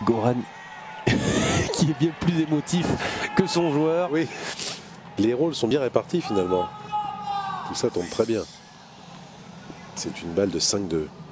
Goran qui est bien plus émotif que son joueur. Oui, les rôles sont bien répartis finalement. Tout ça tombe très bien. C'est une balle de 5-2.